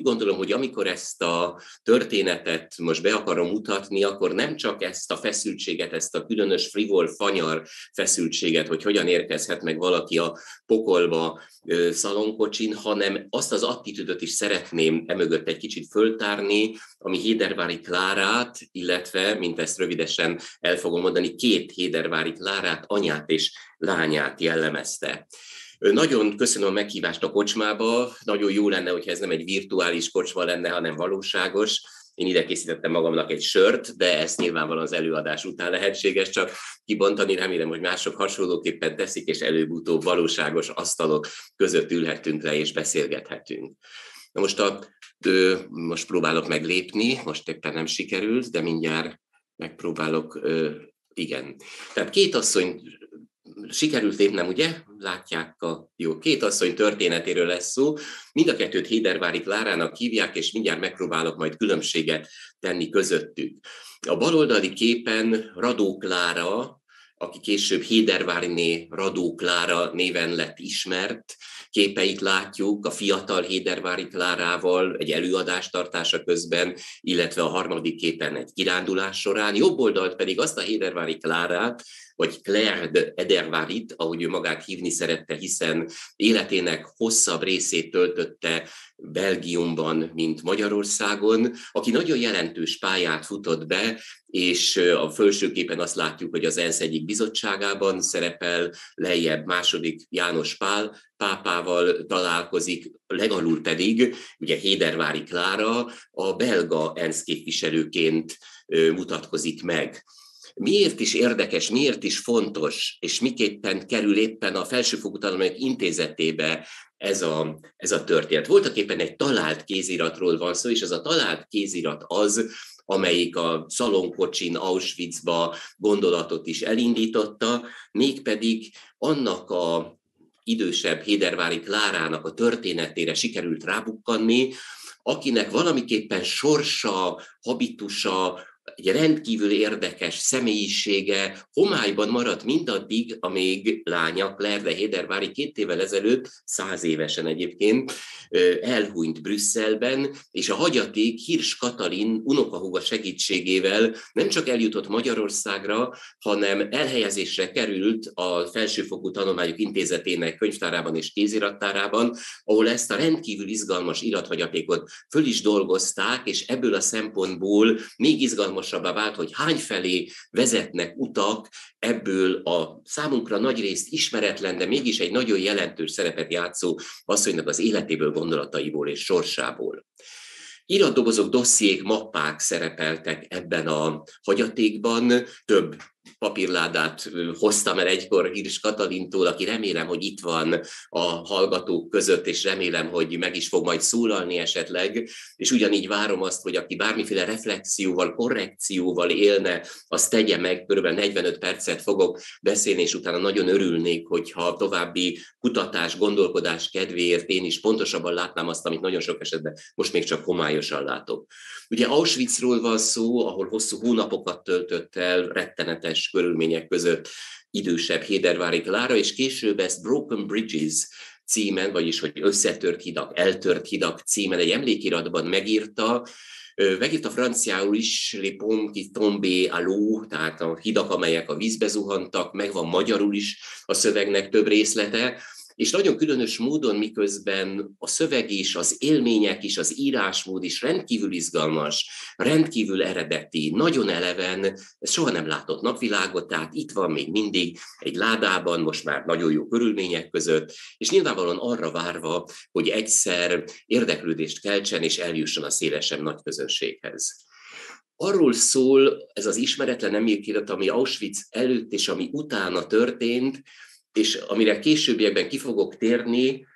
gondolom, hogy amikor ezt a történetet most be akarom mutatni, akkor nem csak ezt a feszültséget, ezt a különös frivol, fanyar feszültséget, hogy hogyan érkezhet meg valaki a pokolba szalonkocsin, hanem azt az attitűdöt is szeretném emögött egy kicsit föltárni, ami Héderváry Klárát, illetve, mint ezt rövidesen el fogom mondani, két Héderváry Klárát, anyát és lányát jellemezte. Nagyon köszönöm a meghívást a kocsmába, nagyon jó lenne, hogyha ez nem egy virtuális kocsma lenne, hanem valóságos. Én ide készítettem magamnak egy sört, de ez nyilvánvalóan az előadás után lehetséges, csak kibontani, remélem, hogy mások hasonlóképpen teszik, és előbb-utóbb valóságos asztalok között ülhetünk le és beszélgethetünk. Na most próbálok meglépni, most éppen nem sikerült, de mindjárt megpróbálok, igen. Tehát két asszony sikerült lépnem, ugye? Látják jó, két asszony történetéről lesz szó. Mind a kettőt Héderváry Klárának hívják, és mindjárt megpróbálok majd különbséget tenni közöttük. A baloldali képen Radó Klára, aki később Héderváryné Radó Klára néven lett ismert, képeit látjuk a fiatal Héderváry Klárával egy előadás tartása közben, illetve a harmadik képen egy kirándulás során. Jobb oldalt pedig azt a Héderváry Klárát, vagy Claire de Ederváryt, ahogy ő magát hívni szerette, hiszen életének hosszabb részét töltötte Belgiumban, mint Magyarországon, aki nagyon jelentős pályát futott be, és a felső képen azt látjuk, hogy az ENSZ egyik bizottságában szerepel, lejjebb második János Pál pápával találkozik, legalul pedig ugye Héderváry Klára a belga ENSZ képviselőként mutatkozik meg. Miért is érdekes, miért is fontos, és miképpen kerül éppen a Felsőfokú Tanulmányok Intézetébe ez a történet? Voltaképpen egy talált kéziratról van szó, és ez a talált kézirat az, amelyik a szalonkocsin Auschwitzba gondolatot is elindította, mégpedig annak a idősebb Héderváry Klárának a történetére sikerült rábukkanni, akinek valamiképpen sorsa, habitusa, egy rendkívül érdekes személyisége homályban maradt mindaddig, amíg lánya Claire de Héderváry 2 évvel ezelőtt, 100 évesen egyébként, elhunyt Brüsszelben, és a hagyaték Hirsch Katalin unokahúga segítségével nem csak eljutott Magyarországra, hanem elhelyezésre került a Felsőfokú Tanulmányok Intézetének könyvtárában és kézirattárában, ahol ezt a rendkívül izgalmas irathagyatékot föl is dolgozták, és ebből a szempontból még izgalmasabbá vált, hogy hányfelé vezetnek utak ebből a számunkra nagyrészt ismeretlen, de mégis egy nagyon jelentős szerepet játszó asszonynak az életéből, gondolataiból és sorsából. Iratdobozok, dossziék, mappák szerepeltek ebben a hagyatékban, több papírládát hoztam el egykor Hirsch Katalintól, aki remélem, hogy itt van a hallgatók között, és remélem, hogy meg is fog majd szólalni esetleg, és ugyanígy várom azt, hogy aki bármiféle reflexióval, korrekcióval élne, azt tegye meg, kb. 45 percet fogok beszélni, és utána nagyon örülnék, hogyha további kutatás, gondolkodás kedvéért én is pontosabban látnám azt, amit nagyon sok esetben most még csak homályosan látok. Ugye Auschwitzról van szó, ahol hosszú hónapokat töltött el, rettenetes körülmények között idősebb Héderváry Klára, és később ezt Broken Bridges címen, vagyis hogy összetört hidak, eltört hidak címen egy emlékiratban megírta franciául is, Les ponts qui tombent à l'eau, tehát a hidak, amelyek a vízbe zuhantak, megvan magyarul is a szövegnek több részlete, és nagyon különös módon, miközben a szöveg is, az élmények is, az írásmód is rendkívül izgalmas, rendkívül eredeti, nagyon eleven, ez soha nem látott napvilágot, tehát itt van még mindig egy ládában, most már nagyon jó körülmények között, és nyilvánvalóan arra várva, hogy egyszer érdeklődést keltsen és eljusson a szélesebb nagy közönséghez. Arról szól ez az ismeretlen emlékirat, ami Auschwitz előtt és ami utána történt, és amire későbbiekben ki fogok térni,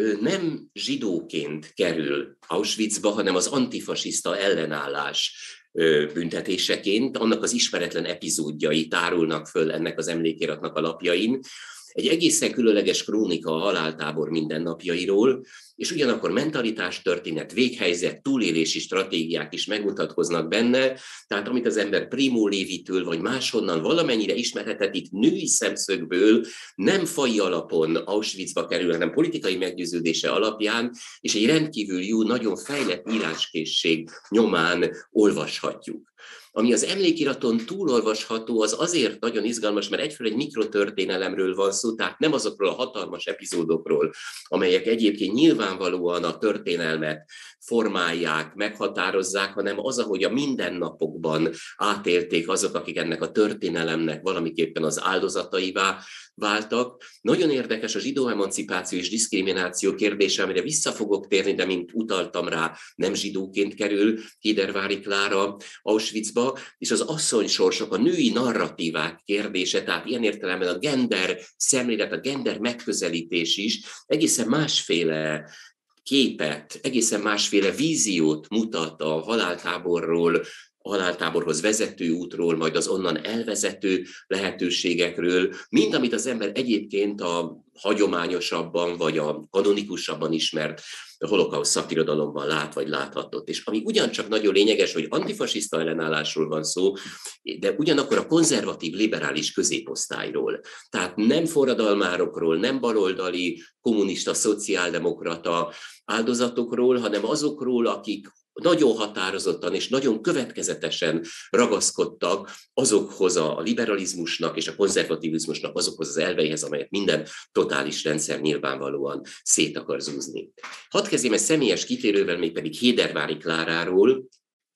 nem zsidóként kerül Auschwitzba, hanem az antifasiszta ellenállás büntetéseként, annak az ismeretlen epizódjai tárulnak föl ennek az emlékiratnak a lapjain. Egy egészen különleges krónika a haláltábor mindennapjairól, és ugyanakkor mentalitás történet, véghelyzet, túlélési stratégiák is megmutatkoznak benne, tehát amit az ember Primo Lévitől vagy máshonnan valamennyire ismerhetetik női szemszögből, nem faji alapon Auschwitzba kerül, hanem politikai meggyőződése alapján, és egy rendkívül jó, nagyon fejlett íráskészség nyomán olvashatjuk. Ami az emlékiraton túlolvasható, az azért nagyon izgalmas, mert egyfelől egy mikrotörténelemről van szó, tehát nem azokról a hatalmas epizódokról, amelyek egyébként nyilvánvalóan a történelmet formálják, meghatározzák, hanem az, ahogy a mindennapokban átélték azok, akik ennek a történelemnek valamiképpen az áldozataivá váltak. Nagyon érdekes a zsidó emancipáció és diszkrimináció kérdése, amire vissza fogok térni, de mint utaltam rá, nem zsidóként kerül Héderváry Klára Auschwitzba, és az asszonysorsok, a női narratívák kérdése, tehát ilyen értelemben a gender szemlélet, a gender megközelítés is egészen másféle képet, egészen másféle víziót mutat a haláltáborról, a haláltáborhoz vezető útról, majd az onnan elvezető lehetőségekről, mind amit az ember egyébként a hagyományosabban vagy a kanonikusabban ismert holokauszt szakirodalomban lát vagy láthatott. És ami ugyancsak nagyon lényeges, hogy antifasiszta ellenállásról van szó, de ugyanakkor a konzervatív liberális középosztályról. Tehát nem forradalmárokról, nem baloldali, kommunista, szociáldemokrata áldozatokról, hanem azokról, akik nagyon határozottan és nagyon következetesen ragaszkodtak azokhoz a liberalizmusnak és a konzervativizmusnak, azokhoz az elveihez, amelyet minden totális rendszer nyilvánvalóan szét akar zúzni. Hadd kezdjem egy személyes kitérővel, mégpedig Héderváry Kláráról,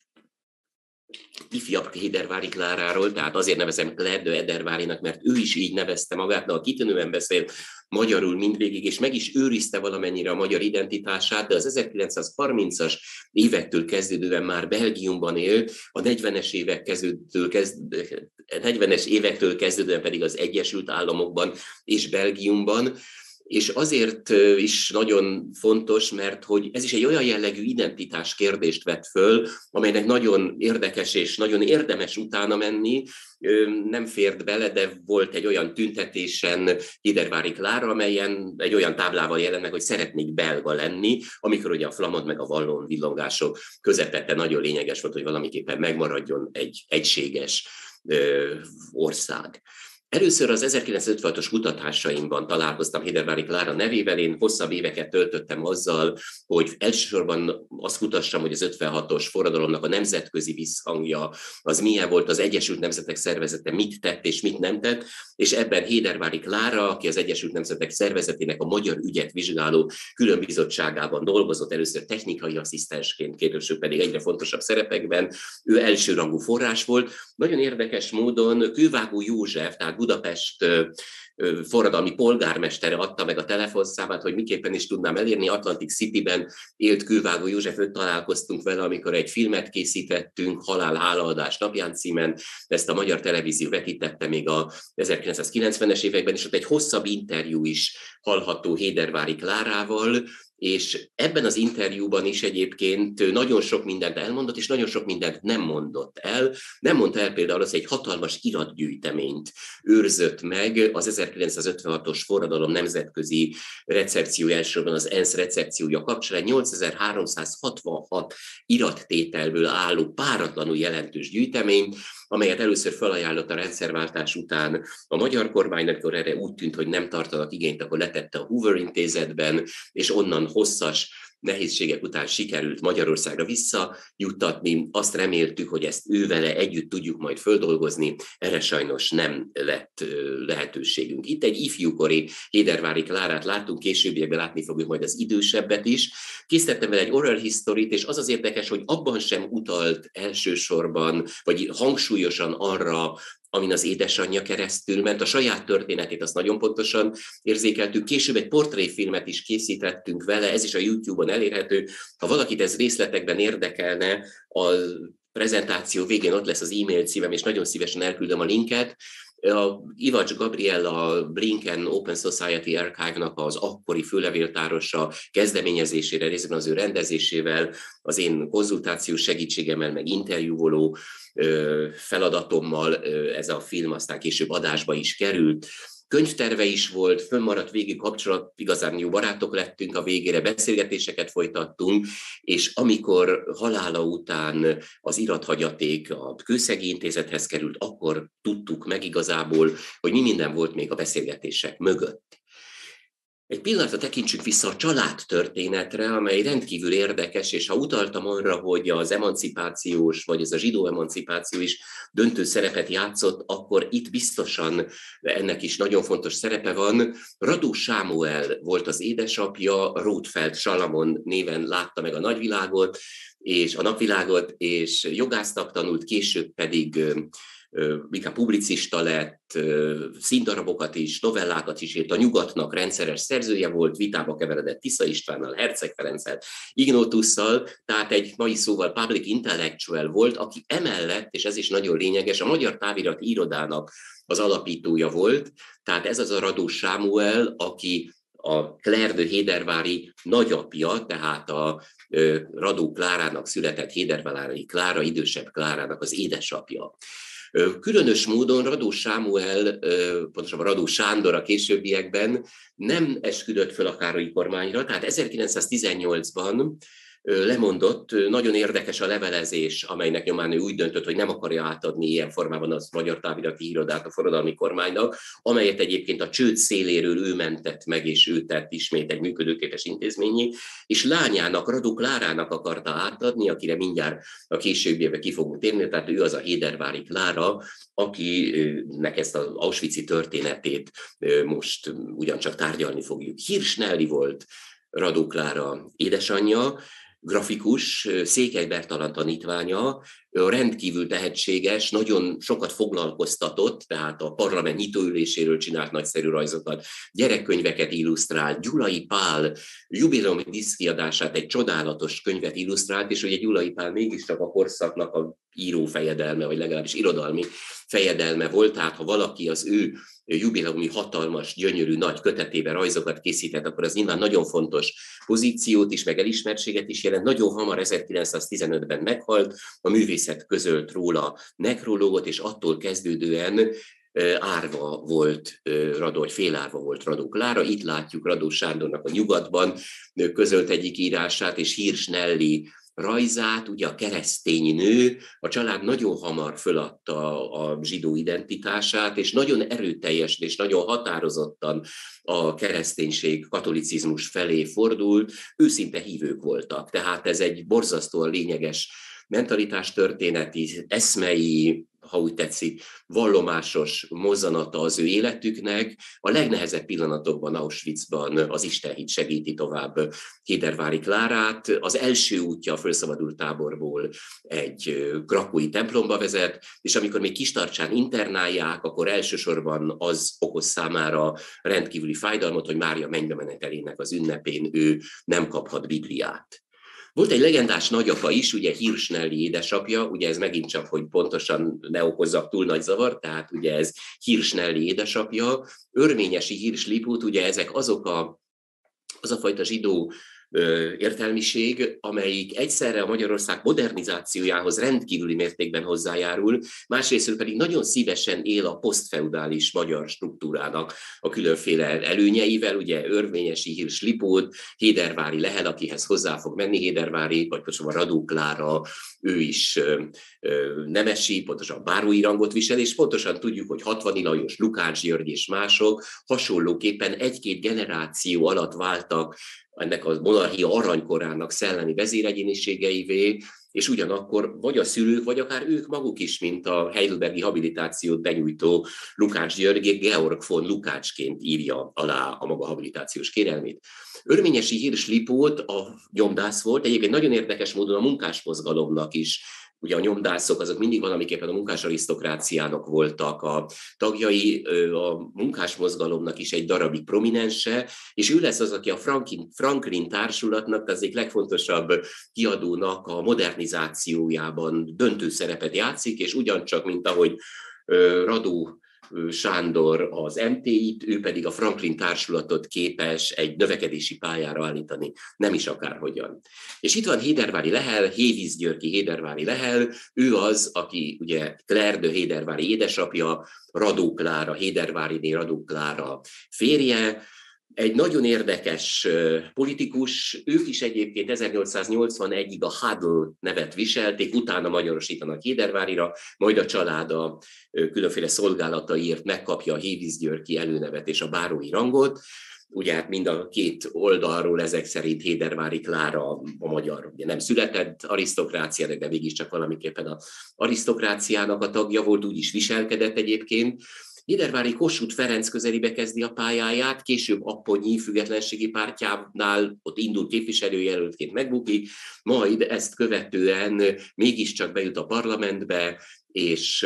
ifjabb Héderváry Kláráról, tehát azért nevezem Claire de Edervárynak, mert ő is így nevezte magát, de a kitűnően beszél magyarul mindvégig, és meg is őrizte valamennyire a magyar identitását, de az 1930-as évektől kezdődően már Belgiumban élt, a 40-es évektől kezdődően pedig az Egyesült Államokban és Belgiumban, és azért is nagyon fontos, mert hogy ez is egy olyan jellegű identitás kérdést vett föl, amelynek nagyon érdekes és nagyon érdemes utána menni, nem fért bele, de volt egy olyan tüntetésen Héderváry Klára, amelyen egy olyan táblával jelent meg, hogy szeretnék belga lenni, amikor ugye a flamand meg a vallon villongások közepette nagyon lényeges volt, hogy valamiképpen megmaradjon egy egységes ország. Először az 1956-os kutatásaimban találkoztam Héderváry Klára nevével, én hosszabb éveket töltöttem azzal, hogy elsősorban azt kutassam, hogy az 56-os forradalomnak a nemzetközi visszhangja, az milyen volt, az Egyesült Nemzetek Szervezete mit tett és mit nem tett, és ebben Héderváry Klára, aki az Egyesült Nemzetek Szervezetének a magyar ügyet vizsgáló különbizottságában dolgozott, először technikai asszisztensként, később pedig egyre fontosabb szerepekben, ő elsőrangú forrás volt. Nagyon érdekes módon Kővágó József, tehát Budapest forradalmi polgármestere adta meg a telefonszámát, hogy miképpen is tudnám elérni. Atlantic Cityben élt Kővágó József, őt találkoztunk vele, amikor egy filmet készítettünk, Halál hálaadás napján címen, ezt a Magyar Televízió vetítette még a 1990-es években, és ott egy hosszabb interjú is hallható Héderváry Klárával, és ebben az interjúban is egyébként nagyon sok mindent elmondott, és nagyon sok mindent nem mondott el. Nem mondta el például az, hogy egy hatalmas iratgyűjteményt őrzött meg az 1956-os forradalom nemzetközi recepciója, elsősorban az ENSZ recepciója kapcsán, 8366 irattételből álló páratlanul jelentős gyűjteményt, amelyet először felajánlott a rendszerváltás után a magyar kormánynak, amikor erre úgy tűnt, hogy nem tartanak igényt, akkor letette a Hoover intézetben, és onnan hosszas nehézségek után sikerült Magyarországra visszajuttatni. Azt reméltük, hogy ezt ővele együtt tudjuk majd földolgozni, erre sajnos nem lett lehetőségünk. Itt egy ifjúkori Héderváry Klárát láttunk, későbbiekben látni fogjuk majd az idősebbet is. Készítettem vele egy oral historyt, és az az érdekes, hogy abban sem utalt elsősorban, vagy hangsúlyosan arra, amin az édesanyja keresztül ment. A saját történetét azt nagyon pontosan érzékeltük. Később egy portréfilmet is készítettünk vele, ez is a YouTube-on elérhető. Ha valakit ez részletekben érdekelne, a prezentáció végén ott lesz az e-mail címem, és nagyon szívesen elküldöm a linket. A Ivacs Gabriella Blinken Open Society Archive-nak az akkori főlevéltárosa kezdeményezésére, részben az ő rendezésével, az én konzultációs segítségemmel, meg interjúvoló feladatommal ez a film aztán később adásba is került. könyvterve is volt, fönnmaradt végig kapcsolat, igazán jó barátok lettünk a végére, beszélgetéseket folytattunk, és amikor halála után az irathagyaték a Kőszegi Intézethez került, akkor tudtuk meg igazából, hogy mi minden volt még a beszélgetések mögött. Egy pillanatra tekintsük vissza a családtörténetre, amely rendkívül érdekes, és ha utaltam arra, hogy az emancipációs, vagy ez a zsidó emancipáció is döntő szerepet játszott, akkor itt biztosan ennek is nagyon fontos szerepe van. Radó Sámuel volt az édesapja, Rothfeld Salamon néven látta meg a nagyvilágot, és a napvilágot, és jogásznak tanult, később pedig inkább publicista lett, színdarabokat is, novellákat is írt, a Nyugatnak rendszeres szerzője volt, vitába keveredett Tisza Istvánnal, Herceg Ferenccel, Ignótusszal, tehát egy mai szóval public intellectual volt, aki emellett, és ez is nagyon lényeges, a Magyar Távirati Irodának az alapítója volt, tehát ez az a Radó Sámuel, aki a Claire de Hédervári nagyapja, tehát a Radó Klárának született Hédervári Klára, idősebb Klárának az édesapja. Különös módon Radó Sámuel, pontosabban Radó Sándor a későbbiekben nem esküdött föl a Károlyi kormányra, tehát 1918-ban lemondott, nagyon érdekes a levelezés, amelynek nyomán ő úgy döntött, hogy nem akarja átadni ilyen formában a Magyar Távirati Irodát a forradalmi kormánynak, amelyet egyébként a csőd széléről ő mentett meg, és ő tett ismét egy működőképes intézményé, és lányának, Radó Klárának akarta átadni, akire mindjárt a későbbiekben ki fogunk térni, tehát ő az a Hédervári Klára, akinek ezt az auschwitzi történetét most ugyancsak tárgyalni fogjuk. Hirsch Nelly volt Radó Klára édesanyja, grafikus, Székely Bertalan tanítványa, rendkívül tehetséges, nagyon sokat foglalkoztatott, tehát a parlament nyitóüléséről csinált nagyszerű rajzokat, gyerekkönyveket illusztrált, Gyulai Pál jubileumi diszkiadását, egy csodálatos könyvet illusztrált, és ugye Gyulai Pál mégiscsak a korszaknak a író fejedelme, vagy legalábbis irodalmi fejedelme volt, tehát ha valaki az ő jubileumi hatalmas, gyönyörű, nagy kötetében rajzokat készített, akkor az nyilván nagyon fontos pozíciót is, meg elismertséget is jelent. Nagyon hamar 1915-ben meghalt, a művészet közölt róla nekrológot, és attól kezdődően árva volt Radó, vagy félárva volt Radó Klára. Itt látjuk Radó Sándornak a Nyugatban közölt egyik írását, és Hirsch Nelly rajzát, ugye a keresztény nő, a család nagyon hamar föladta a zsidó identitását, és nagyon erőteljesen és nagyon határozottan a kereszténység, katolicizmus felé fordult, őszinte hívők voltak. Tehát ez egy borzasztóan lényeges mentalitástörténeti, eszmei, ha úgy tetszik, vallomásos mozzanata az ő életüknek. A legnehezebb pillanatokban Auschwitzban az istenhit segíti tovább Hédervári Klárát. Az első útja a felszabadult táborból egy krakói templomba vezet, és amikor még Kistarcsán internálják, akkor elsősorban az okoz számára rendkívüli fájdalmat, hogy Mária mennybe menetelének az ünnepén ő nem kaphat Bibliát. Volt egy legendás nagyapa is, ugye Hirsch Nelly édesapja, ugye ez megint csak, hogy pontosan ne okozzak túl nagy zavart, tehát ugye ez Hirsch Nelly édesapja, Örményesi Hirsch Lipót, ugye ezek az a fajta zsidó értelmiség, amelyik egyszerre a Magyarország modernizációjához rendkívüli mértékben hozzájárul, másrésztről pedig nagyon szívesen él a posztfeudális magyar struktúrának a különféle előnyeivel, ugye Örményesi Hirsch Lipót, Hédervári Lehel, akihez hozzá fog menni Hédervári, vagy pontosan Radó Klára, ő is nemesi, pontosan bárói rangot visel, és pontosan tudjuk, hogy Hatvani Lajos, Lukács György és mások hasonlóképpen egy-két generáció alatt váltak ennek a monarchia aranykorának szellemi vezéregyéniségeivé, és ugyanakkor vagy a szülők, vagy akár ők maguk is, mint a heidelbergi habilitációt benyújtó Lukács György, Georg von Lukácsként írja alá a maga habilitációs kérelmét. Örményesi Hirsch Lipót a nyomdász volt, egyébként nagyon érdekes módon a munkásmozgalomnak is. Ugye a nyomdászok azok mindig valamiképpen a munkásarisztokráciának voltak a tagjai, a munkásmozgalomnak is egy darabig prominense, és ő lesz az, aki a Franklin társulatnak, az egyik legfontosabb kiadónak a modernizációjában döntő szerepet játszik, és ugyancsak, mint ahogy Radó Sándor az MTI-t, ő pedig a Franklin Társulatot képes egy növekedési pályára állítani, nem is akárhogyan. És itt van Héderváry Lehel, Hévíz Györgyi Héderváry Lehel, ő az, aki ugye Claire de Héderváry édesapja, Radó Klára, Héderváryné Radó Klára férje, egy nagyon érdekes politikus, ők is egyébként 1881-ig a Hadl nevet viselték, utána magyarosítanak Héderváryra, majd a család a különféle szolgálataiért megkapja a Hévíz Györgyi előnevet és a bárói rangot. Ugye hát mind a két oldalról ezek szerint Héderváry Klára a magyar ugye nem született arisztokráciának, de mégiscsak valamiképpen az arisztokráciának a tagja volt, úgy is viselkedett egyébként. Héderváry Kossuth Ferenc közelébe kezdi a pályáját, később Apponyi függetlenségi pártjánál ott indul képviselőjelöltként megbukik, majd ezt követően mégiscsak bejut a parlamentbe, és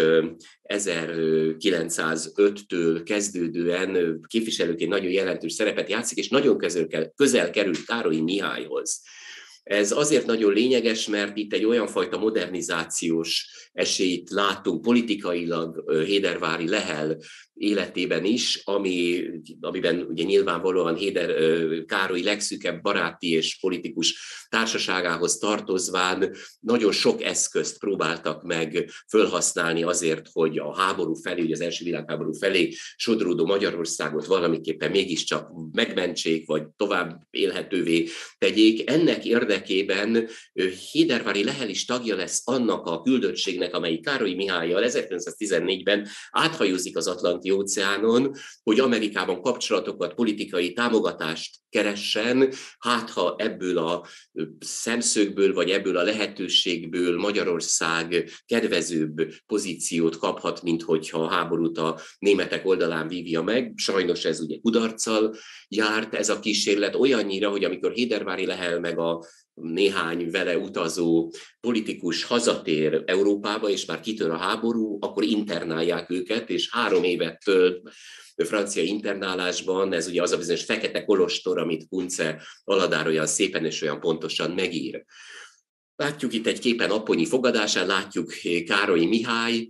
1905-től kezdődően képviselőként nagyon jelentős szerepet játszik, és nagyon közel kerül Károlyi Mihályhoz. Ez azért nagyon lényeges, mert itt egy olyan fajta modernizációs esélyt látunk politikailag Héderváry Lehel életében is, amiben ugye nyilvánvalóan Károly legszűkebb baráti és politikus társaságához tartozván nagyon sok eszközt próbáltak meg fölhasználni azért, hogy a háború felé, ugye az első világháború felé sodródó Magyarországot valamiképpen mégiscsak megmentsék, vagy tovább élhetővé tegyék. Ennek érdekében Héderváry Lehel is tagja lesz annak a küldöttségnek, amelyik Károlyi Mihállyal 1914-ben áthajózik az Atlanti-óceánon, hogy Amerikában kapcsolatokat, politikai támogatást keressen, hát ha ebből a szemszögből, vagy ebből a lehetőségből Magyarország kedvezőbb pozíciót kaphat, mint hogyha a háborút a németek oldalán vívja meg. Sajnos ez ugye kudarccal járt ez a kísérlet, olyannyira, hogy amikor Héderváry Lehel meg a néhány vele utazó politikus hazatér Európába, és már kitör a háború, akkor internálják őket, és 3 évet tölt francia internálásban, ez ugye az a bizonyos fekete kolostor, amit Kunce Aladár olyan szépen és olyan pontosan megír. Látjuk itt egy képen Apponyi fogadásán, látjuk Károlyi Mihály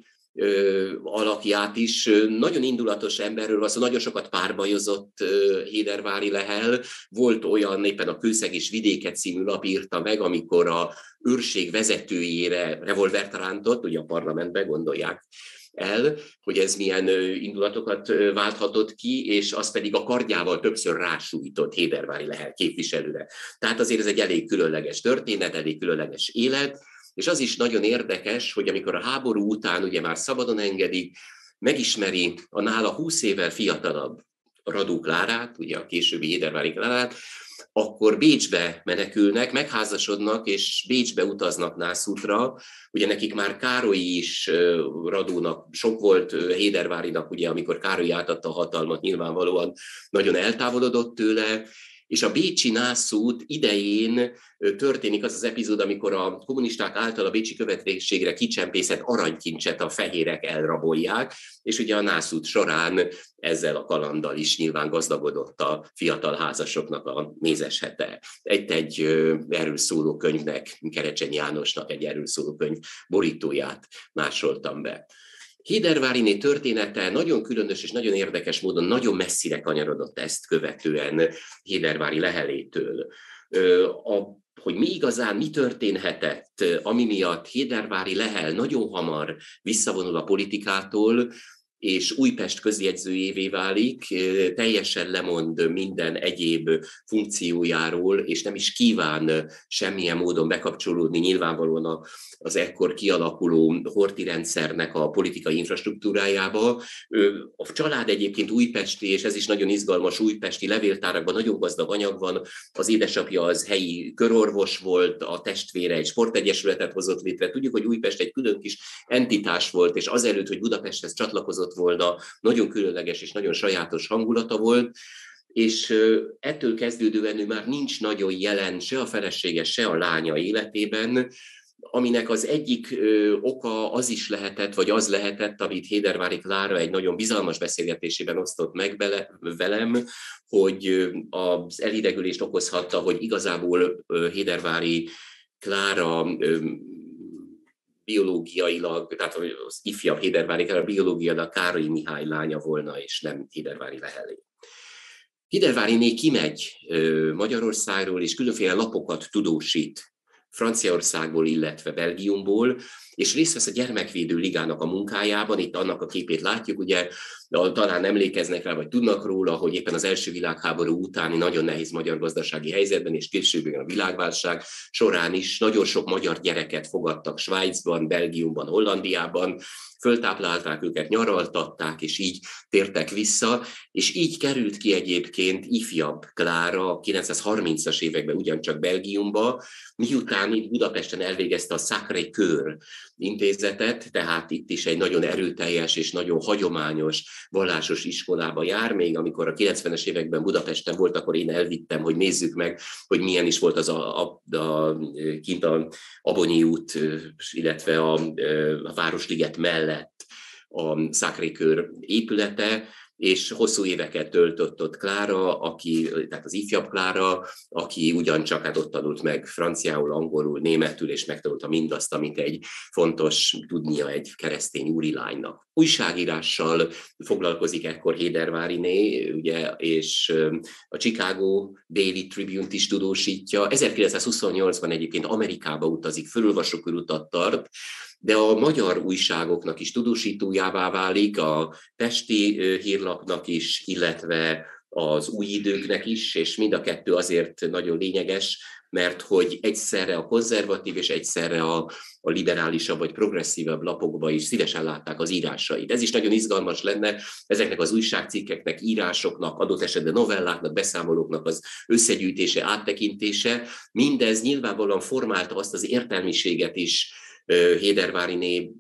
alakját is. Nagyon indulatos emberről van szó, nagyon sokat párbajozott Héderváry Lehel. Volt olyan, éppen a Kőszeg és Vidéke című lap írta meg, amikor a őrség vezetőjére revolvert rántott, ugye a parlamentben gondolják el, hogy ez milyen indulatokat válthatott ki, és az pedig a kardjával többször rásújtott Héderváry Lehel képviselőre. Tehát azért ez egy elég különleges történet, elég különleges élet, és az is nagyon érdekes, hogy amikor a háború után ugye már szabadon engedik, megismeri a nála 20 évvel fiatalabb Radó Klárát, ugye a későbbi Héderváry Klárát, akkor Bécsbe menekülnek, megházasodnak, és Bécsbe utaznak Nászútra. Ugye nekik már Károly is Radónak sok volt, Hédervárynak, ugye amikor Károly átadta a hatalmat, nyilvánvalóan nagyon eltávolodott tőle, és a bécsi Nászút idején történik az az epizód, amikor a kommunisták által a bécsi követségre kicsempészett aranykincset a fehérek elrabolják, és ugye a Nászút során ezzel a kalanddal is nyilván gazdagodott a fiatal házasoknak a mézeshete. Egy erről szóló könyvnek, Kerecseny Jánosnak egy erről szóló könyv borítóját másoltam be. Héderváryné története nagyon különös és nagyon érdekes módon nagyon messzire kanyarodott ezt követően Héderváry Lehelétől. Hogy mi történhetett, ami miatt Héderváry Lehel nagyon hamar visszavonul a politikától, és Újpest közjegyzőjévé válik, teljesen lemond minden egyéb funkciójáról, és nem is kíván semmilyen módon bekapcsolódni nyilvánvalóan az ekkor kialakuló horthy rendszernek a politikai infrastruktúrájába. A család egyébként újpesti, és ez is nagyon izgalmas, újpesti levéltárakban nagyon gazdag anyag van. Az édesapja az helyi körorvos volt, a testvére egy sportegyesületet hozott létre. Tudjuk, hogy Újpest egy külön kis entitás volt, és azelőtt, hogy Budapesthez csatlakozott volna, nagyon különleges és nagyon sajátos hangulata volt, és ettől kezdődően ő már nincs nagyon jelen se a felesége, se a lánya életében, aminek az egyik oka az is lehetett, vagy az lehetett, amit Héderváry Klára egy nagyon bizalmas beszélgetésében osztott meg velem, hogy az elidegülést okozhatta, hogy igazából Héderváry Klára biológiailag, tehát az ifjabb Hédervári Klára biológiailag Károly Mihály lánya volna, és nem Hédervári Lehelé. Héderváriné kimegy Magyarországról, és különféle lapokat tudósít Franciaországból, illetve Belgiumból, és részt vesz a Gyermekvédő Ligának a munkájában. Itt annak a képét látjuk, ugye talán emlékeznek rá, vagy tudnak róla, hogy éppen az első világháború utáni nagyon nehéz magyar gazdasági helyzetben, és később a világválság során is nagyon sok magyar gyereket fogadtak Svájcban, Belgiumban, Hollandiában, föltáplálták őket, nyaraltatták, és így tértek vissza, és így került ki egyébként ifjabb Klára 1930-as években ugyancsak Belgiumba, miután itt Budapesten elvégezte a Sacré-Cœur intézetet, tehát itt is egy nagyon erőteljes és nagyon hagyományos vallásos iskolába jár. Még amikor a 90-es években Budapesten volt, akkor én elvittem, hogy nézzük meg, hogy milyen is volt az kint a Abonyi út, illetve a Városliget mellett a Sacré-Cœur épülete, és hosszú éveket töltött ott Klára, tehát az ifjabb Klára, aki ugyancsak hát ott tanult meg franciául, angolul, németül, és megtanulta mindazt, amit egy fontos tudnia egy keresztény úrilánynak. Újságírással foglalkozik ekkor Héderváriné, ugye, és a Chicago Daily Tribune-t is tudósítja. 1928-ban egyébként Amerikába utazik, fölolvasókörutat tart, de a magyar újságoknak is tudósítójává válik, a Pesti Hírlapnak is, illetve az Új Időknek is, és mind a kettő azért nagyon lényeges, mert hogy egyszerre a konzervatív és egyszerre a liberálisabb vagy progresszívabb lapokba is szívesen látták az írásait. Ez is nagyon izgalmas lenne ezeknek az újságcikkeknek, írásoknak, adott esetben novelláknak, beszámolóknak az összegyűjtése, áttekintése. Mindez nyilvánvalóan formálta azt az értelmiséget is Héderváriné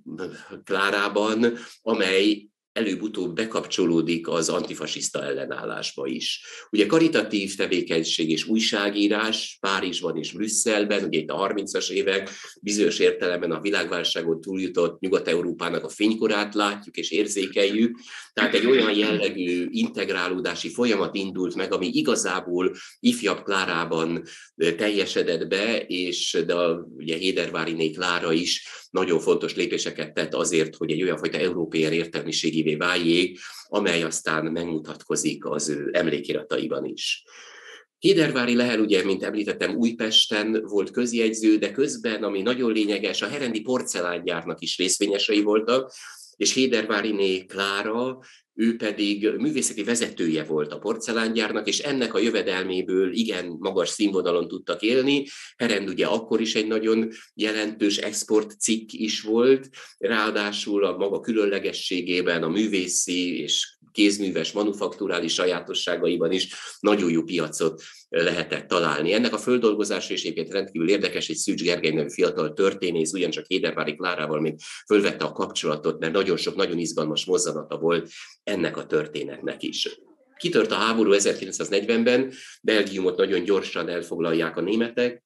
Klárában, amely előbb-utóbb bekapcsolódik az antifasiszta ellenállásba is. Ugye karitatív tevékenység és újságírás Párizsban és Brüsszelben, ugye itt a 30-as évek, bizonyos értelemben a világválságon túljutott Nyugat-Európának a fénykorát látjuk és érzékeljük, tehát egy olyan jellegű integrálódási folyamat indult meg, ami igazából ifjabb Klárában teljesedett be, de ugye Héderváriné Klára is nagyon fontos lépéseket tett azért, hogy egy olyan fajta európai értelmiségévé váljék, amely aztán megmutatkozik az ő emlékirataiban is. Hédervári Lehel, ugye, mint említettem, Újpesten volt közjegyző, de közben, ami nagyon lényeges, a herendi porcelángyárnak is részvényesei voltak, és Héderváriné Klára, ő pedig művészeti vezetője volt a porcelángyárnak, és ennek a jövedelméből igen magas színvonalon tudtak élni. Herend ugye akkor is egy nagyon jelentős exportcikk is volt, ráadásul a maga különlegességében, a művészi és kézműves, manufakturális sajátosságaiban is nagyon jó piacot lehetett találni. Ennek a földolgozása is egyébként rendkívül érdekes, egy Szűcs Gergely nevű fiatal történész, ugyancsak Hédervári Klárával még fölvette a kapcsolatot, mert nagyon sok, nagyon izgalmas mozzanata volt ennek a történetnek is. Kitört a háború 1940-ben, Belgiumot nagyon gyorsan elfoglalják a németek,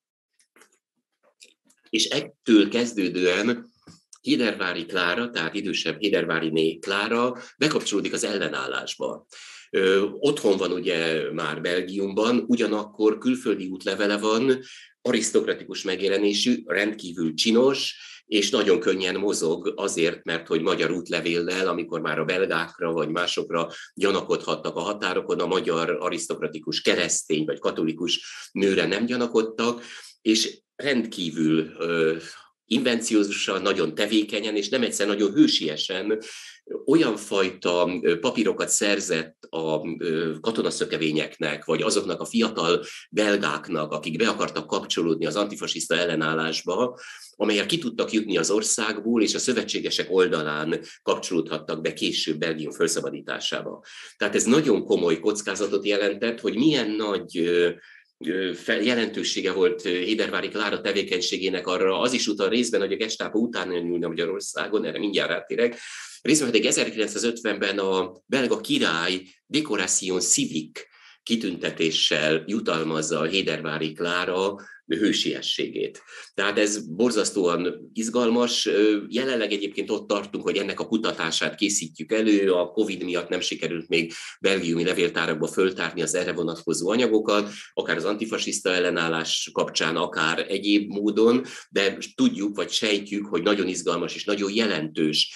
és ettől kezdődően Hédervári Klára, tehát idősebb Héderváriné Klára bekapcsolódik az ellenállásba. Otthon van ugye már Belgiumban, ugyanakkor külföldi útlevele van, arisztokratikus megjelenésű, rendkívül csinos, és nagyon könnyen mozog azért, mert hogy magyar útlevéllel, amikor már a belgákra vagy másokra gyanakodhattak a határokon, a magyar arisztokratikus keresztény vagy katolikus nőre nem gyanakodtak, és rendkívül invenciózusan, nagyon tevékenyen, és nem egyszer nagyon hősiesen olyan fajta papírokat szerzett a katonaszökevényeknek, vagy azoknak a fiatal belgáknak, akik be akartak kapcsolódni az antifasiszta ellenállásba, amelyek ki tudtak jutni az országból, és a szövetségesek oldalán kapcsolódhattak be később Belgium felszabadításába. Tehát ez nagyon komoly kockázatot jelentett, hogy milyen nagy jelentősége volt Hédervári Klára tevékenységének, arra az is utal részben, hogy a Gestapo után nyúlna Magyarországon, erre mindjárt rátérek. Részben pedig 1950-ben a belga király Décoration Civique kitüntetéssel jutalmazza a Hédervári Klára hősiességét. Tehát ez borzasztóan izgalmas. Jelenleg egyébként ott tartunk, hogy ennek a kutatását készítjük elő, a Covid miatt nem sikerült még belgiumi levéltárakba föltárni az erre vonatkozó anyagokat, akár az antifasiszta ellenállás kapcsán, akár egyéb módon, de tudjuk, vagy sejtjük, hogy nagyon izgalmas és nagyon jelentős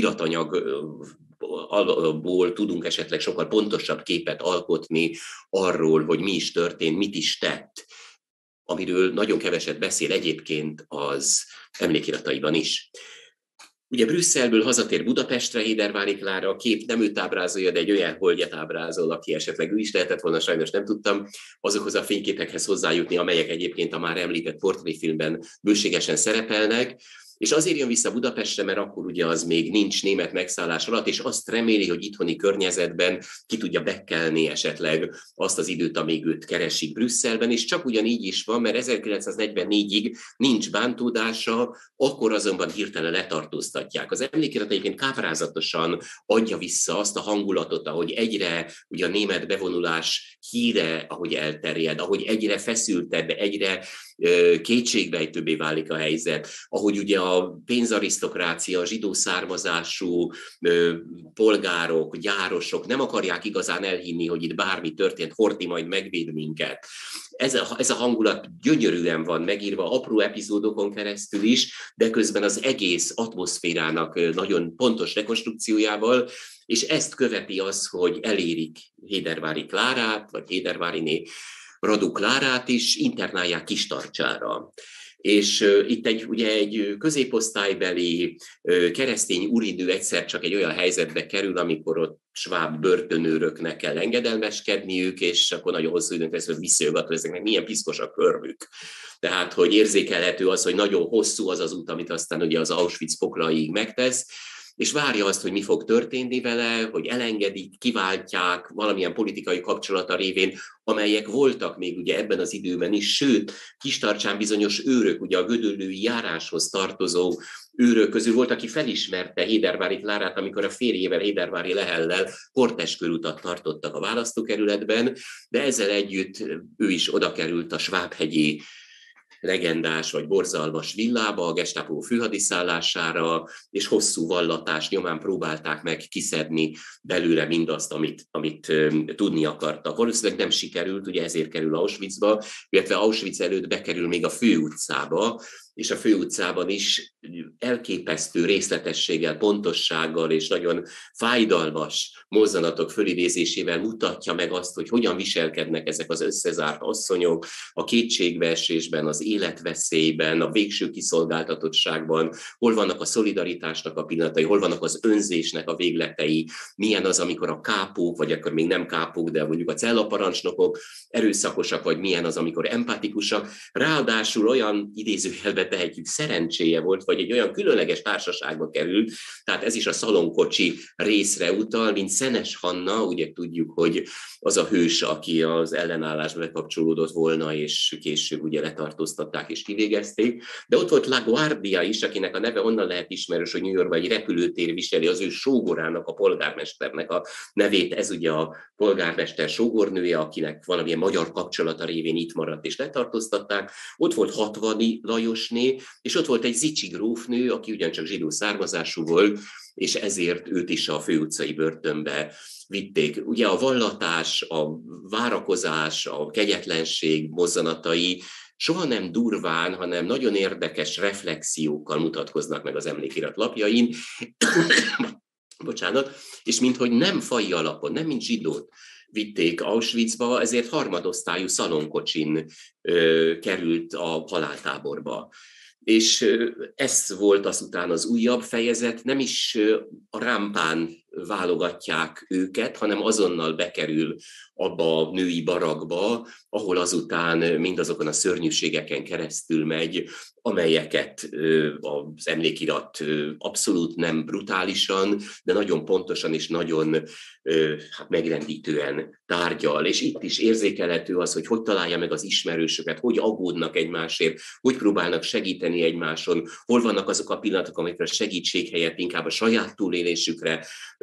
iratanyagból tudunk esetleg sokkal pontosabb képet alkotni arról, hogy mi is történt, mit is tett, amiről nagyon keveset beszél egyébként az emlékirataiban is. Ugye Brüsszelből hazatér Budapestre Hédervári Klára, a kép nem őt ábrázolja, de egy olyan hölgyet ábrázol, aki esetleg ő is lehetett volna, sajnos nem tudtam azokhoz a fényképekhez hozzájutni, amelyek egyébként a már említett portréfilmben bőségesen szerepelnek. És azért jön vissza Budapestre, mert akkor ugye az még nincs német megszállás alatt, és azt reméli, hogy itthoni környezetben ki tudja bekkelni esetleg azt az időt, amíg őt keresik Brüsszelben, és csak ugyanígy is van, mert 1944-ig nincs bántódása, akkor azonban hirtelen letartóztatják. Az emlékirat egyébként káprázatosan adja vissza azt a hangulatot, ahogy egyre ugye a német bevonulás híre, ahogy elterjed, ahogy egyre feszültebb, egyre kétségbejtőbbé válik a helyzet, ahogy ugye a pénzarisztokrácia, a zsidó származású polgárok, gyárosok nem akarják igazán elhinni, hogy itt bármi történt, Horthy majd megvéd minket. Ez a hangulat gyönyörűen van megírva, apró epizódokon keresztül is, de közben az egész atmoszférának nagyon pontos rekonstrukciójával, és ezt követi az, hogy elérik Hédervári Klárát, vagy Héderváriné Radu Klárát is, internálják Kistarcsára. És itt egy középosztálybeli keresztény úrinő egyszer csak egy olyan helyzetbe kerül, amikor ott sváb börtönőröknek kell engedelmeskedniük, és akkor nagyon hosszú időn keresztül visszajogat, hogy ezeknek milyen piszkos a körmük. Tehát, hogy érzékelhető az, hogy nagyon hosszú az az út, amit aztán ugye az Auschwitz poklaiig megtesz, és várja azt, hogy mi fog történni vele, hogy elengedik, kiváltják valamilyen politikai kapcsolata révén, amelyek voltak még ugye ebben az időben is, sőt, Kistarcsán bizonyos őrök, ugye a gödöllői járáshoz tartozó őrök közül volt, aki felismerte Hédervári Klárát, amikor a férjével, Hédervári Lehellel korteskörútat tartottak a választókerületben, de ezzel együtt ő is oda került a Svábhegyi legendás vagy borzalmas villába, a Gestapo főhadiszállására, és hosszú vallatás nyomán próbálták meg kiszedni belőle mindazt, amit tudni akartak. Valószínűleg nem sikerült, ugye ezért kerül Auschwitzba, illetve Auschwitz előtt bekerül még a főutcába, és a főutcában is elképesztő részletességgel, pontossággal és nagyon fájdalmas mozzanatok fölidézésével mutatja meg azt, hogy hogyan viselkednek ezek az összezárt asszonyok a kétségbeesésben, az életveszélyben, a végső kiszolgáltatottságban, hol vannak a szolidaritásnak a pillanatai, hol vannak az önzésnek a végletei, milyen az, amikor a kápók, vagy akkor még nem kápók, de mondjuk a cellaparancsnokok erőszakosak, vagy milyen az, amikor empatikusak. Ráadásul olyan idézőjelben tehetjük, szerencséje volt, vagy egy olyan különleges társaságba került, tehát ez is a szalonkocsi részre utal, mint Szenes Hanna, ugye tudjuk, hogy az a hős, aki az ellenállásba bekapcsolódott volna, és később ugye letartóztatták és kivégezték, de ott volt La Guardia is, akinek a neve onnan lehet ismerős, hogy New Yorkban egy repülőtér viseli az ő sógorának, a polgármesternek a nevét, ez ugye a polgármester sógornője, akinek valamilyen magyar kapcsolata révén itt maradt és letartóztatták, ott volt Hatvani Lajosné, és ott volt egy Zichy grófnő, aki ugyancsak zsidó származású volt, és ezért őt is a főutcai börtönbe vitték. Ugye a vallatás, a várakozás, a kegyetlenség mozzanatai soha nem durván, hanem nagyon érdekes reflexiókkal mutatkoznak meg az emlékirat lapjain, bocsánat, és minthogy nem faji alapon, nem mint zsidót vitték Auschwitzba, ezért harmadosztályú szalonkocsin került a haláltáborba. És ez volt azután az újabb fejezet, nem is a rámpán válogatják őket, hanem azonnal bekerül abba a női barakba, ahol azután mindazokon a szörnyűségeken keresztül megy, amelyeket az emlékirat abszolút nem brutálisan, de nagyon pontosan és nagyon megrendítően tárgyal. És itt is érzékelhető az, hogy találja meg az ismerősöket, hogy aggódnak egymásért, hogy próbálnak segíteni egymáson, hol vannak azok a pillanatok, amikor a segítség helyett inkább a saját túlélésükre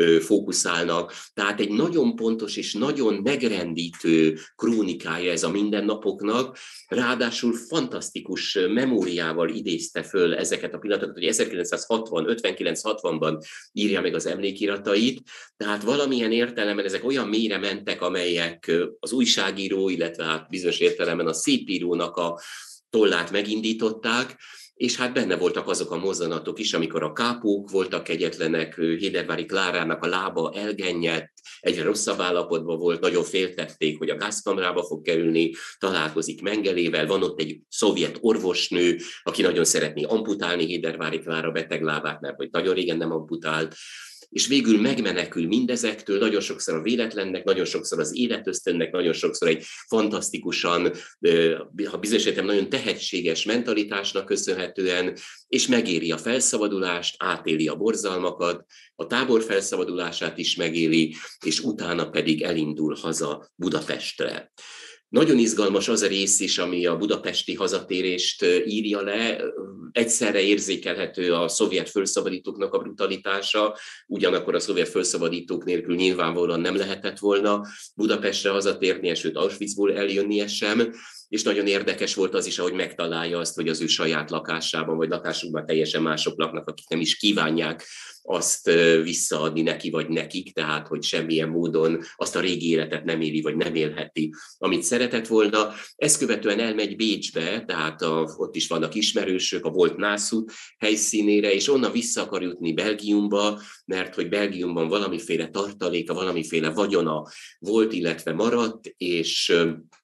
fókuszálnak. Tehát egy nagyon pontos és nagyon megrendítő krónikája ez a mindennapoknak, ráadásul fantasztikus memóriával idézte föl ezeket a pillanatokat, hogy 1960, 59-60-ban írja meg az emlékiratait, tehát valamilyen értelemben ezek olyan mélyre mentek, amelyek az újságíró, illetve hát bizonyos értelemben a szépírónak a tollát megindították, és hát benne voltak azok a mozzanatok is, amikor a kápók voltak kegyetlenek, Hédervári Klárának a lába elgennyett, egyre rosszabb állapotban volt, nagyon féltették, hogy a gázkamrába fog kerülni, találkozik Mengelével, van ott egy szovjet orvosnő, aki nagyon szeretné amputálni Hédervári Klára beteg lábát, mert hogy nagyon régen nem amputált, és végül megmenekül mindezektől, nagyon sokszor a véletlennek, nagyon sokszor az életösztönnek, nagyon sokszor egy fantasztikusan, ha bizonyos értem, nagyon tehetséges mentalitásnak köszönhetően, és megéri a felszabadulást, átéli a borzalmakat, a tábor felszabadulását is megéli, és utána pedig elindul haza Budapestre. Nagyon izgalmas az a rész is, ami a budapesti hazatérést írja le, egyszerre érzékelhető a szovjet fölszabadítóknak a brutalitása, ugyanakkor a szovjet fölszabadítók nélkül nyilvánvalóan nem lehetett volna Budapestre hazatérnie, sőt Auschwitzból eljönnie sem, és nagyon érdekes volt az is, ahogy megtalálja azt, hogy az ő saját lakásában, vagy lakásukban teljesen mások laknak, akik nem is kívánják azt visszaadni neki vagy nekik, tehát hogy semmilyen módon azt a régi életet nem éli, vagy nem élheti, amit szeretett volna. Ezt követően elmegy Bécsbe, tehát ott is vannak ismerősök, a volt nászút helyszínére, és onnan vissza akar jutni Belgiumba, mert hogy Belgiumban valamiféle tartaléka, valamiféle vagyona volt, illetve maradt, és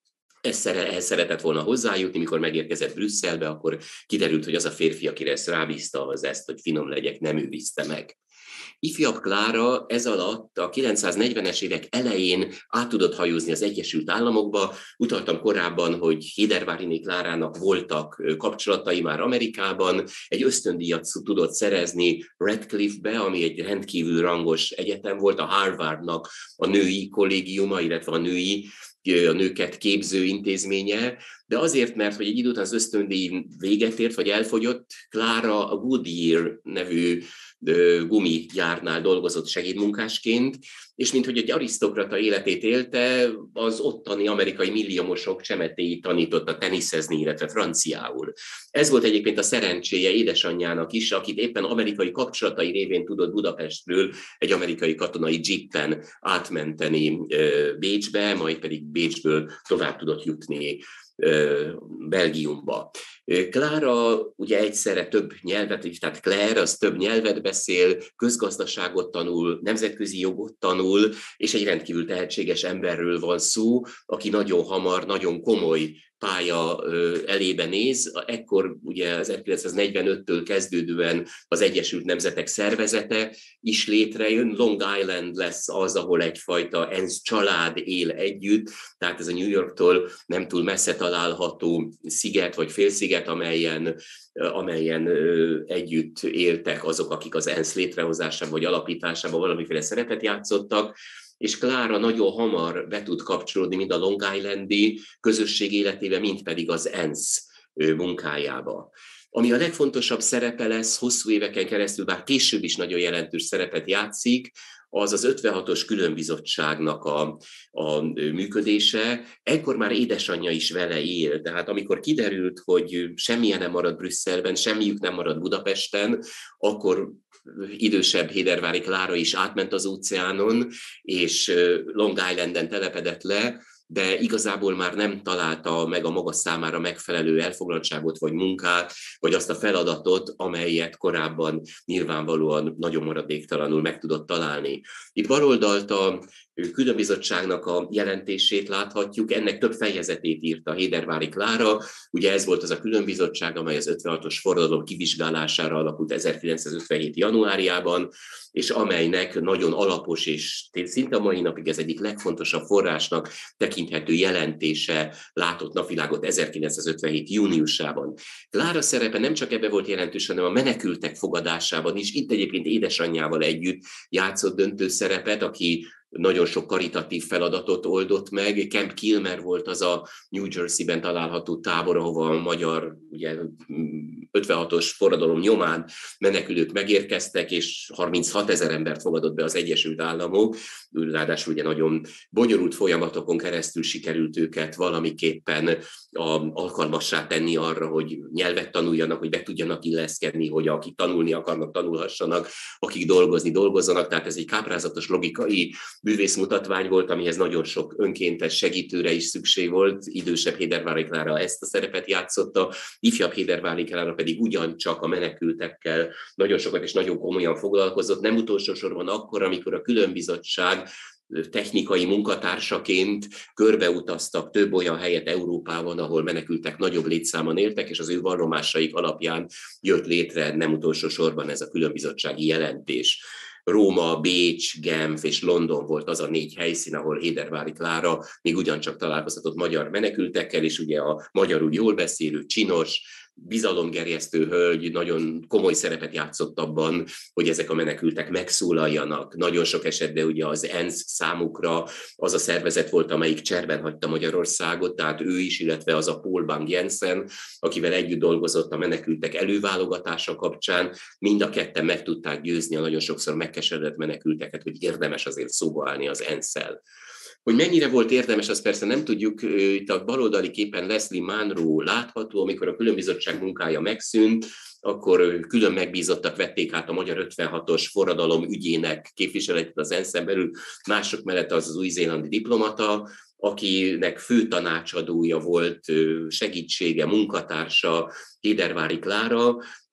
ehhez szeretett volna hozzájutni, mikor megérkezett Brüsszelbe, akkor kiderült, hogy az a férfi, akire ezt rábízta, az ezt, hogy finom legyek, nem ő bízta meg. Ifjabb Klára ez alatt a 940-es évek elején át tudott hajózni az Egyesült Államokba. Utaltam korábban, hogy Héderváriné Klárának voltak kapcsolatai már Amerikában, egy ösztöndíjat tudott szerezni Radcliffe-be, ami egy rendkívül rangos egyetem volt, a Harvardnak a női kollégiuma, illetve a nőket képző intézménye, de azért, mert hogy egy idő után az ösztöndíj véget ért, vagy elfogyott, Klára a Goodyear nevű gumigyárnál dolgozott segédmunkásként, és minthogy egy arisztokrata életét élte, az ottani amerikai milliómosok csemetéit tanította teniszezni, illetve franciául. Ez volt egyébként a szerencséje édesanyjának is, akit éppen amerikai kapcsolatai révén tudott Budapestről egy amerikai katonai jeepen átmenteni Bécsbe, majd pedig Bécsből tovább tudott jutni Belgiumba. Klára ugye egyszerre több nyelvet is, tehát Claire az több nyelvet beszél, közgazdaságot tanul, nemzetközi jogot tanul, és egy rendkívül tehetséges emberről van szó, aki nagyon hamar, nagyon komoly pálya elébe néz. Ekkor ugye 1945-től kezdődően az Egyesült Nemzetek Szervezete is létrejön. Long Island lesz az, ahol egyfajta ENSZ család él együtt, tehát ez a New Yorktól nem túl messze található sziget vagy félsziget, amelyen együtt éltek azok, akik az ENSZ létrehozásában vagy alapításában valamiféle szerepet játszottak, és Klára nagyon hamar be tud kapcsolódni mind a Long Islandi közösség életébe, mind pedig az ENSZ munkájába. Ami a legfontosabb szerepe lesz hosszú éveken keresztül, bár később is nagyon jelentős szerepet játszik, az az 56-os különbizottságnak a működése. Ekkor már édesanyja is vele él, tehát amikor kiderült, hogy semmilyen nem marad Brüsszelben, semmiük nem marad Budapesten, akkor idősebb Hédervári Klára is átment az óceánon, és Long Islanden telepedett le, de igazából már nem találta meg a maga számára megfelelő elfoglaltságot, vagy munkát, vagy azt a feladatot, amelyet korábban nyilvánvalóan nagyon maradéktalanul meg tudott találni. Itt baloldalt a különbizottságnak a jelentését láthatjuk, ennek több fejezetét írta Hédervári Klára, ugye ez volt az a különbizottság, amely az 56-os forradalom kivizsgálására alakult 1957. januárjában, és amelynek nagyon alapos, és szinte a mai napig ez egyik legfontosabb forrásnak tekinthető jelentése látott napvilágot 1957. júniusában. Klára szerepe nem csak ebbe volt jelentős, hanem a menekültek fogadásában is, itt egyébként édesanyjával együtt játszott döntő szerepet, aki nagyon sok karitatív feladatot oldott meg. Camp Kilmer volt az a New Jersey-ben található tábor, ahova a magyar, ugye 56-os forradalom nyomán menekülők megérkeztek, és 36 000 embert fogadott be az Egyesült Államok. Ráadásul ugye nagyon bonyolult folyamatokon keresztül sikerült őket valamiképpen alkalmassá tenni arra, hogy nyelvet tanuljanak, hogy be tudjanak illeszkedni, hogy akik tanulni akarnak, tanulhassanak, akik dolgozni, dolgozzanak. Tehát ez egy káprázatos logikai művészmutatvány volt, amihez nagyon sok önkéntes segítőre is szükség volt. Idősebb Hédervári Klára ezt a szerepet játszotta, ifjabb Hédervári Klára pedig ugyancsak a menekültekkel nagyon sokat és nagyon komolyan foglalkozott, nem utolsó sorban akkor, amikor a különbizottság technikai munkatársaként körbeutaztak több olyan helyet Európában, ahol menekültek nagyobb létszámon éltek, és az ő vallomásaik alapján jött létre nem utolsó sorban ez a különbizottsági jelentés. Róma, Bécs, Genf és London volt az a 4 helyszín, ahol Hédervári Klára még ugyancsak találkozhatott magyar menekültekkel, és ugye a magyarul jól beszélő, csinos, bizalomgerjesztő hölgy nagyon komoly szerepet játszott abban, hogy ezek a menekültek megszólaljanak. Nagyon sok esetben ugye az ENSZ számukra az a szervezet volt, amelyik cserben hagyta Magyarországot, tehát ő is, illetve az a Paul Bang Jensen, akivel együtt dolgozott a menekültek előválogatása kapcsán, mind a ketten meg tudták győzni a nagyon sokszor megkeseredett menekülteket, hogy érdemes azért szóba állni az ENSZ-szel. Hogy mennyire volt érdemes, azt persze nem tudjuk, itt a baloldali képen Leslie Munro látható, amikor a különbizottság munkája megszűnt, akkor külön megbízottak vették át a magyar 56-os forradalom ügyének képviseletét az ENSZ-en belül, mások mellett az új-zélandi diplomata, akinek fő tanácsadója volt, segítsége, munkatársa Hédervári Klára,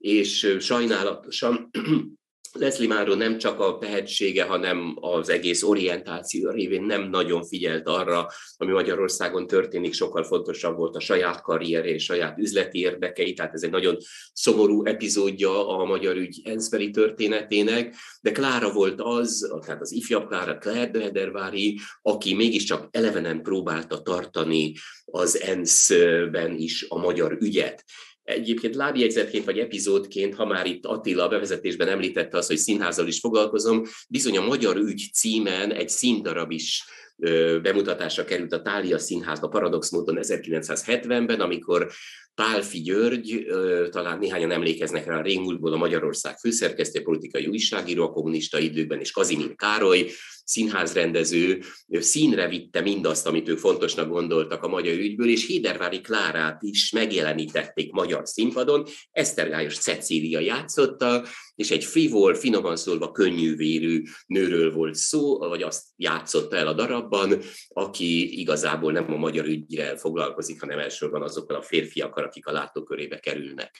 és sajnálatosan Leslie Munro nem csak a tehetsége, hanem az egész orientáció révén nem nagyon figyelt arra, ami Magyarországon történik, sokkal fontosabb volt a saját karrierje és saját üzleti érdekei, tehát ez egy nagyon szomorú epizódja a magyar ügy ENSZ-beli történetének, de Klára volt az, tehát az ifjabb Klára, Claire de Hédervári, aki mégiscsak elevenen próbálta tartani az ENSZ-ben is a magyar ügyet. Egyébként lábjegyzetként vagy epizódként, ha már itt Attila a bevezetésben említette azt, hogy színházzal is foglalkozom, bizony a Magyar ügy címen egy színdarab is bemutatásra került a Thália Színházba paradox módon 1970-ben, amikor Pálffy György, talán néhányan emlékeznek rá a régmúltból, a Magyarország főszerkesztő, politikai újságíró a kommunista időkben, és Kazimír Károly, színházrendező, színre vitte mindazt, amit ők fontosnak gondoltak a magyar ügyből, és Hédervári Klárát is megjelenítették magyar színpadon, Esztergályos Cecília játszotta, és egy frivol, finoman szólva könnyűvérű nőről volt szó, vagy azt játszotta el a darabban, aki igazából nem a magyar ügyre foglalkozik, hanem elsősorban azokkal a férfiakkal, akik a látókörébe kerülnek.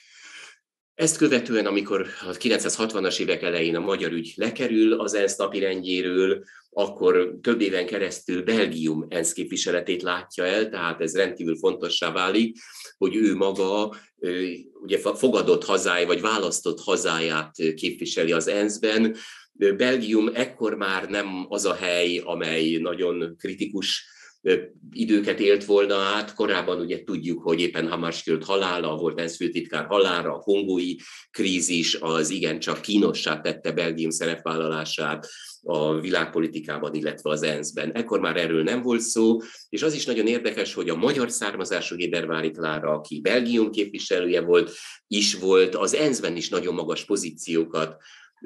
Ezt követően, amikor a 1960-as évek elején a magyar ügy lekerül az ENSZ napirendjéről, akkor több éven keresztül Belgium ENSZ képviseletét látja el, tehát ez rendkívül fontossá válik, hogy ő maga ugye fogadott hazája, vagy választott hazáját képviseli az ENSZ-ben. Belgium ekkor már nem az a hely, amely nagyon kritikus időket élt volna át. Korábban ugye tudjuk, hogy éppen Hammarskjöld halála, volt ENSZ főtitkár halála, a kongói krízis az igencsak kínossá tette Belgium szerepvállalását a világpolitikában, illetve az ENSZ-ben. Ekkor már erről nem volt szó, és az is nagyon érdekes, hogy a magyar származású Hédervári Klára, aki Belgium képviselője volt, az ENSZ-ben is nagyon magas pozíciókat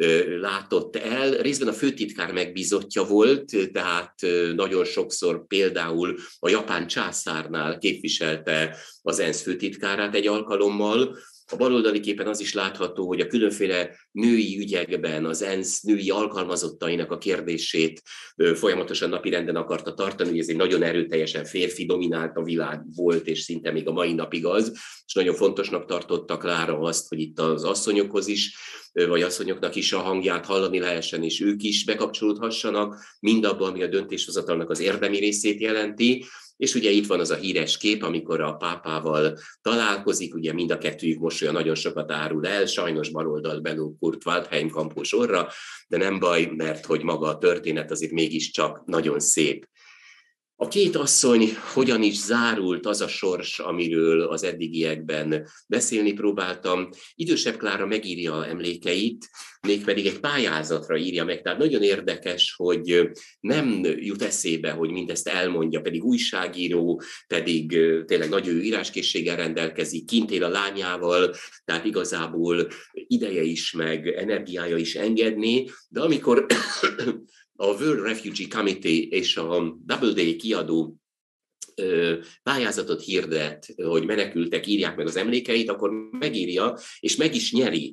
látott el. Részben a főtitkár megbízottja volt, tehát nagyon sokszor például a japán császárnál képviselte az ENSZ főtitkárát egy alkalommal. A baloldali képen az is látható, hogy a különféle női ügyekben az ENSZ női alkalmazottainak a kérdését folyamatosan napirenden akarta tartani, hogy ez egy nagyon erőteljesen férfi dominált a világ volt, és szinte még a mai napig az, és nagyon fontosnak tartotta Klára azt, hogy itt az asszonyokhoz is, vagy asszonyoknak is a hangját hallani lehessen, és ők is bekapcsolódhassanak mindabban, ami a döntéshozatalnak az érdemi részét jelenti. És ugye itt van az a híres kép, amikor a pápával találkozik, ugye mind a kettőjük mosolya nagyon sokat árul el, sajnos baloldal belül Kurt Waldheim kampó sorra, de nem baj, mert hogy maga a történet azért mégiscsak nagyon szép. A két asszony hogyan is zárult az a sors, amiről az eddigiekben beszélni próbáltam. Idősebb Klára megírja emlékeit, mégpedig egy pályázatra írja meg. Tehát nagyon érdekes, hogy nem jut eszébe, hogy mindezt elmondja, pedig újságíró, pedig tényleg nagy íráskészséggel rendelkezik, kint él a lányával, tehát igazából ideje is, meg energiája is engedni, de amikor a World Refugee Committee és a Doubleday kiadó pályázatot hirdet, hogy menekültek írják meg az emlékeit, akkor megírja, és meg is nyeri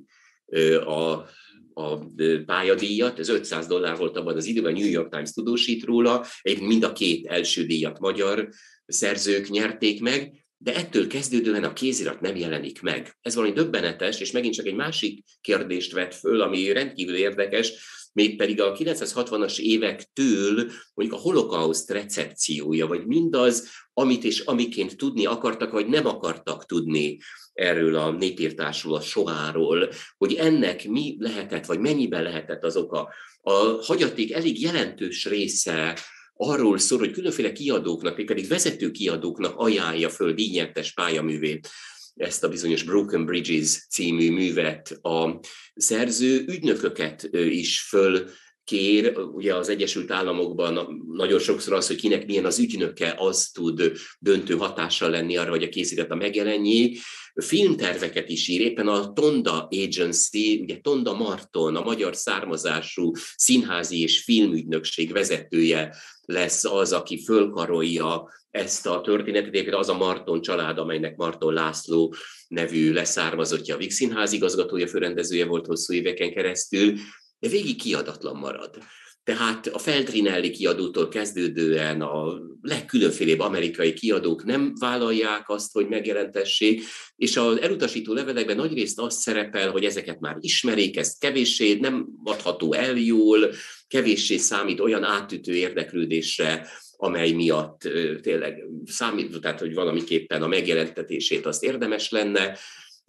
a pályadíjat, ez $500 volt abban az időben, a New York Times tudósít róla, mind a két első díjat magyar szerzők nyerték meg, de ettől kezdődően a kézirat nem jelenik meg. Ez valami döbbenetes, és megint csak egy másik kérdést vet föl, ami rendkívül érdekes, mégpedig a 1960-as évektől mondjuk a holokauszt recepciója, vagy mindaz, amit és amiként tudni akartak, vagy nem akartak tudni erről a népírtásról, a soháról, hogy ennek mi lehetett, vagy mennyiben lehetett az oka. A hagyaték elég jelentős része arról szól, hogy különféle kiadóknak, pedig vezető kiadóknak ajánlja föl díjnyertes pályaművét, ezt a bizonyos Broken Bridges című művet a szerző, ügynököket is fölkér, ugye az Egyesült Államokban nagyon sokszor az, hogy kinek milyen az ügynöke, az tud döntő hatással lenni arra, hogy a kézirata megjelenjék. Filmterveket is ír, éppen a Tonda Agency, ugye Tonda Marton, a magyar származású színházi és filmügynökség vezetője lesz az, aki fölkarolja ezt a történetet. Egyébként az a Marton család, amelynek Marton László nevű leszármazottja, a Víg Színház igazgatója, főrendezője volt hosszú éveken keresztül, de végig kiadatlan marad. Tehát a Feltrinelli kiadótól kezdődően a legkülönfélébb amerikai kiadók nem vállalják azt, hogy megjelentessék, és az elutasító levelekben nagyrészt az szerepel, hogy ezeket már ismerik, ezt kevéssé nem adható el jól, kevéssé számít olyan átütő érdeklődésre, amely miatt tényleg számít, tehát hogy valamiképpen a megjelentetését azt érdemes lenne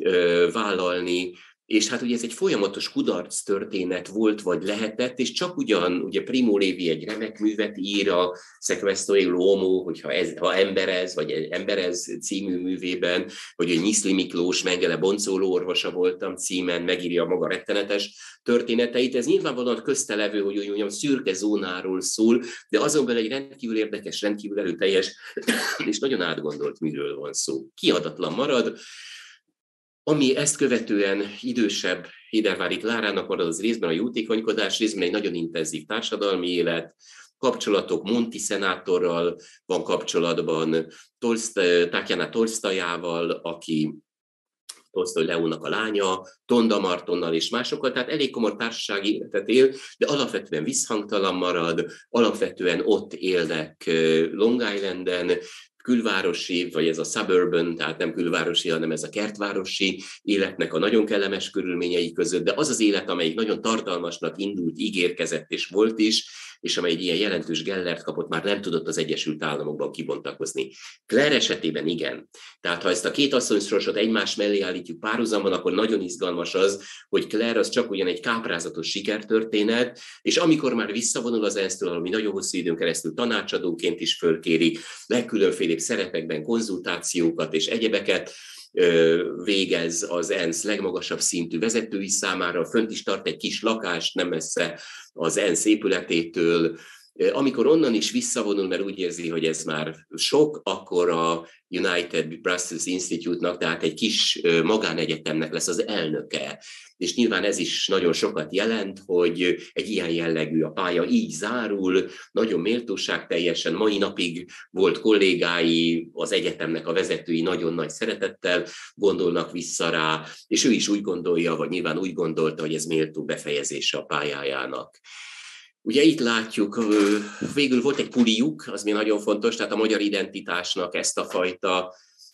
vállalni. És hát ugye ez egy folyamatos kudarc történet volt, vagy lehetett, és csak ugyan, ugye Primo Levi egy remek művet ír a Sequestro l'Uomo, ha Emberez, vagy Emberez című művében, vagy hogy Nyiszli Miklós Mengele boncoló orvosa voltam címen megírja maga rettenetes történeteit. Ez nyilvánvalóan köztelevő, hogy olyan szürke zónáról szól, de azon belül egy rendkívül érdekes, rendkívül erőteljes és nagyon átgondolt műről van szó. Kiadatlan marad. Ami ezt követően idősebb Hédervári Klárának marad, az részben a jótékonykodás, részben egy nagyon intenzív társadalmi élet, kapcsolatok Monti szenátorral van kapcsolatban, Tatjana Tolsztajával, aki Tolsztoj Leónak a lánya, Tonda Martonnal és másokkal, tehát elég komoly társasági életet él, de alapvetően visszhangtalan marad, alapvetően ott élnek Long Islanden, külvárosi, vagy ez a suburban, tehát nem külvárosi, hanem ez a kertvárosi életnek a nagyon kellemes körülményei között, de az az élet, amelyik nagyon tartalmasnak indult, ígérkezett és volt is, és amely egy ilyen jelentős gellert kapott, már nem tudott az Egyesült Államokban kibontakozni. Claire esetében igen. Tehát ha ezt a két asszonysorsot egymás mellé állítjuk párhuzamban, akkor nagyon izgalmas az, hogy Claire az csak ugyan egy káprázatos sikertörténet, és amikor már visszavonul az ENSZ-től, ami nagyon hosszú időn keresztül tanácsadóként is fölkéri, legkülönfélébb szerepekben konzultációkat és egyebeket, végez az ENSZ legmagasabb szintű vezetői számára, fönt is tart egy kis lakást nem messze az ENSZ épületétől. Amikor onnan is visszavonul, mert úgy érzi, hogy ez már sok, akkor a United Brussels Institute-nak, tehát egy kis magánegyetemnek lesz az elnöke. És nyilván ez is nagyon sokat jelent, hogy egy ilyen jellegű a pálya így zárul, nagyon méltóságteljesen, mai napig volt kollégái, az egyetemnek a vezetői nagyon nagy szeretettel gondolnak vissza rá, és ő is úgy gondolja, vagy nyilván úgy gondolta, hogy ez méltó befejezése a pályájának. Ugye itt látjuk, végül volt egy puliuk, az még nagyon fontos, tehát a magyar identitásnak ezt a fajta,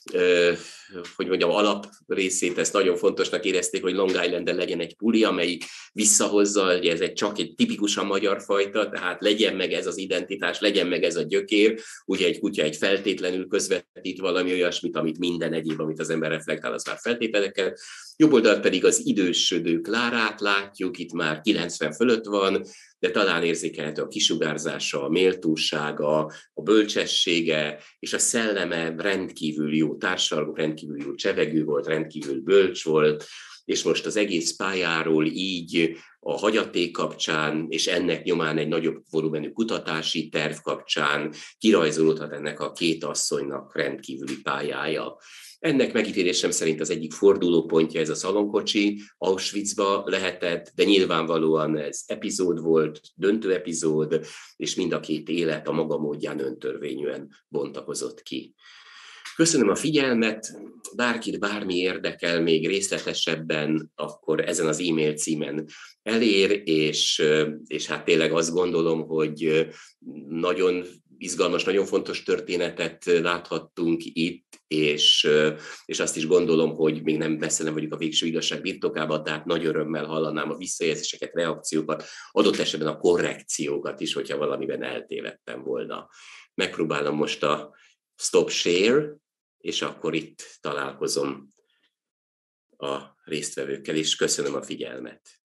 hogy mondjam, alaprészét, ezt nagyon fontosnak érezték, hogy Long Islanden legyen egy puli, amelyik visszahozza, hogy ez csak egy tipikusan magyar fajta, tehát legyen meg ez az identitás, legyen meg ez a gyökér, ugye egy kutya egy feltétlenül közvetít valami olyasmit, amit minden egyéb, amit az ember reflektál, az már feltételekkel. Jobb oldalt pedig az idősödő Klárát látjuk, itt már 90 fölött van, de talán érzékelhető a kisugárzása, a méltósága, a bölcsessége, és a szelleme rendkívül jó társalgó, rendkívül jó csevegő volt, rendkívül bölcs volt, és most az egész pályáról így a hagyaték kapcsán, és ennek nyomán egy nagyobb volumenű kutatási terv kapcsán kirajzolódhat ennek a két asszonynak rendkívüli pályája. Ennek megítélésem szerint az egyik fordulópontja ez a szalonkocsi, Auschwitzba lehetett, de nyilvánvalóan ez epizód volt, döntő epizód, és mind a két élet a maga módján öntörvényűen bontakozott ki. Köszönöm a figyelmet, bárkit bármi érdekel még részletesebben, akkor ezen az e-mail címen elér, és hát tényleg azt gondolom, hogy nagyon izgalmas, nagyon fontos történetet láthattunk itt, és azt is gondolom, hogy még nem messze nem vagyunk a végső igazság birtokában, tehát nagy örömmel hallanám a visszajelzéseket, reakciókat, adott esetben a korrekciókat is, hogyha valamiben eltévedtem volna. Megpróbálom most a stop share, és akkor itt találkozom a résztvevőkkel, és köszönöm a figyelmet.